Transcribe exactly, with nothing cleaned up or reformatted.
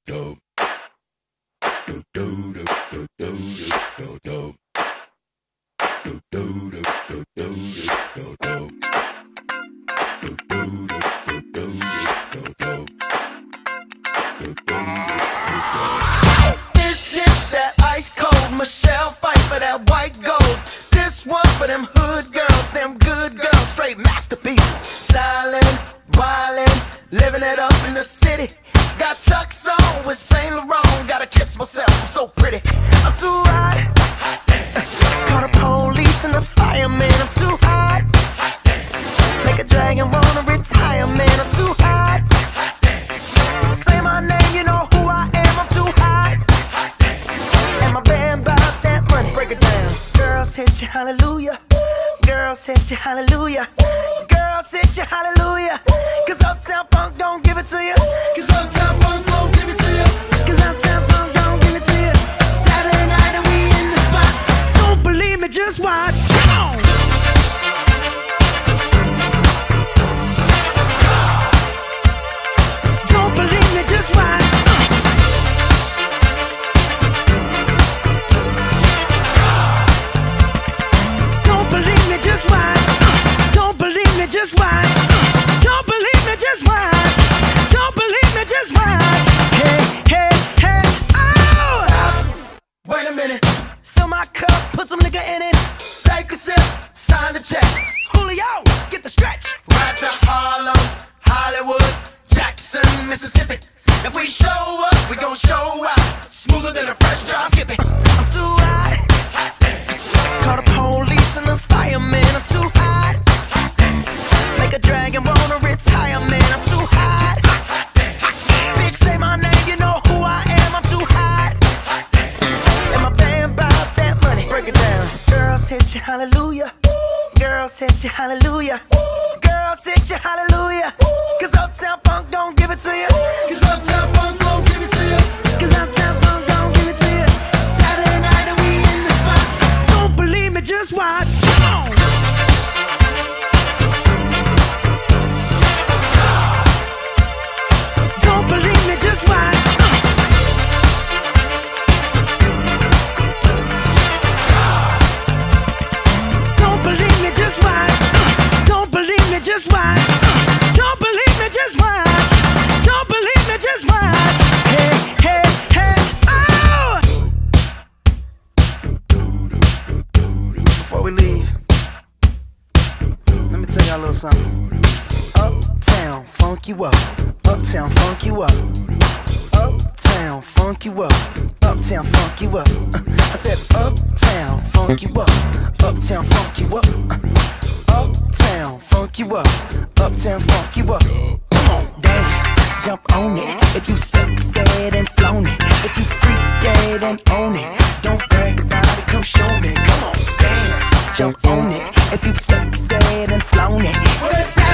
This shit that ice cold, Michelle fight for that white gold. This one for them hood girls, them good girls, straight masterpieces. Stylin', wildin', living it up in the city. Got Chuck's on with Saint Laurent, gotta kiss myself, I'm so pretty. I'm too hot. Call the police and the fireman, I'm too hot. Make a dragon wanna retire, man, I'm too hot. Say my name, you know who I am, I'm too hot. And my band bout that money, break it down. Girls hit you, hallelujah. Girls hit you, hallelujah. Girls hit you, hallelujah. Cause Uptown Funk don't give it to you. Cause Uptown Funk don't give it to you. Cause Uptown Funk don't give it to you. Saturday night and we in the spot. Don't believe me, just watch. Come on. Don't believe me, just watch. Don't believe me, just watch. Don't believe me, just watch. Don't believe me, just watch. Don't believe me, just watch. Hey, hey, hey, oh! Stop. Wait a minute. Fill my cup, put some nigga in it. Take a sip, sign the check. Julio, get the stretch. Right to Harlem, Hollywood, Jackson, Mississippi. If we show up, we gon' show out. Smoother than a fresh drop. Skip it. I'm too hot. Call the police and the fireman. I'm too hot. Make a dragon wanna retire, man. I'm too hot. Bitch, say my name, you know who I am. I'm too hot. And my band bout that money. Break it down. Girls hit you, hallelujah. Girls hit you, hallelujah. Girls hit you, hallelujah. Cause Uptown Funk don't give it to you. Cause Uptown Funk don't give it to you. Cause Uptown Funk don't give it to you. Saturday night and we in the spot. Don't believe me, just watch. Come on. Don't believe me, just watch. Don't believe me, just watch. Don't believe me, just watch. Don't believe me, just watch. Don't believe me, just watch. Hey, hey, hey, oh! Before we leave, let me tell y'all a little something. Uptown, funk you up. Uptown, funk you up. Uptown, funk you up. Uptown, funk you up. Uh, I said uptown, funk you up. Uptown, funk you up. Uh, uptown, funk you up. Uptown, funk you up. Come on, dance, jump on it. If you sexed and flown it. If you freak dead and own it. Don't brag about it, come show me. Come on, dance, jump on it. If you sexed and flown it. Well,